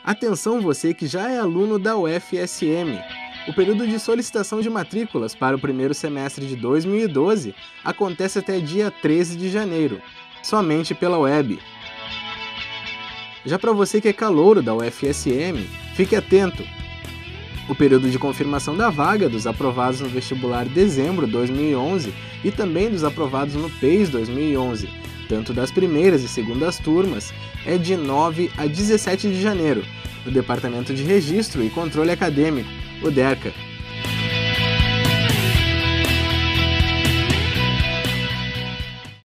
Atenção você que já é aluno da UFSM! O período de solicitação de matrículas para o primeiro semestre de 2012 acontece até dia 13 de janeiro, somente pela web. Já para você que é calouro da UFSM, fique atento! O período de confirmação da vaga dos aprovados no vestibular dezembro 2011 e também dos aprovados no PES 2011, tanto das primeiras e segundas turmas, é de 9 a 17 de janeiro, no Departamento de Registro e Controle Acadêmico, o DERCA.